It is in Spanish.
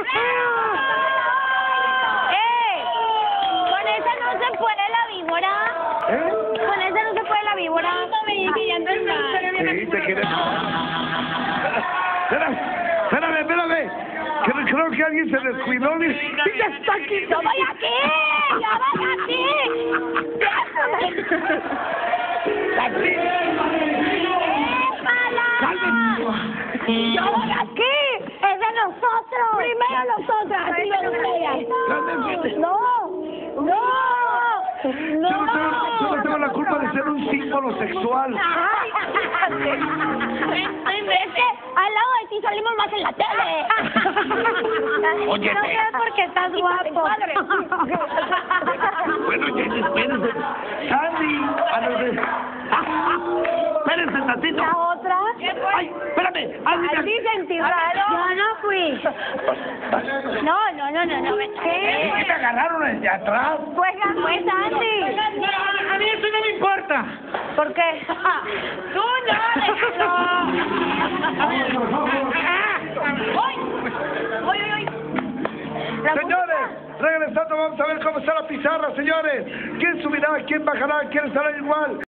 Con esa no se puede la víbora. Con esa no se puede la víbora. Sí, te quieres. Espérame. Creo que alguien se descuidó. ¡Ya está aquí! ¡Yo voy aquí! ¡Yo voy aquí! ¡Yo voy aquí! ¡Es de nosotros! ¡Primero nosotras! ¡Así lo ustedes! ¡No! Yo no tengo la culpa de ser un símbolo sexual. Es que al lado de ti salimos más en la tele. Oye, no sé por qué estás guapo. Bueno, ya espérense. Sandy, espérense tantito. ¿La otra? Ay, espérame. Así sentí raro. Yo no fui. No. ¿Qué me agarraron desde atrás? Pues Sandy. A mí eso no me importa. ¿Por qué? Tú no, Señores, regresando vamos a ver cómo está la pizarra, señores. ¿Quién subirá? ¿Quién bajará? ¿Quién estará igual?